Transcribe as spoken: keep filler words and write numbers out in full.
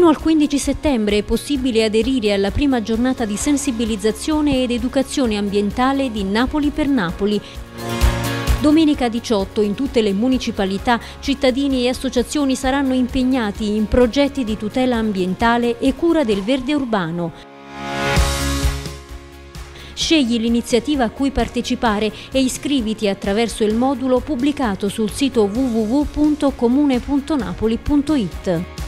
Fino al quindici settembre è possibile aderire alla prima giornata di sensibilizzazione ed educazione ambientale di Napoli per Napoli. Domenica diciotto in tutte le municipalità cittadini e associazioni saranno impegnati in progetti di tutela ambientale e cura del verde urbano. Scegli l'iniziativa a cui partecipare e iscriviti attraverso il modulo pubblicato sul sito w w w punto comune punto napoli punto it.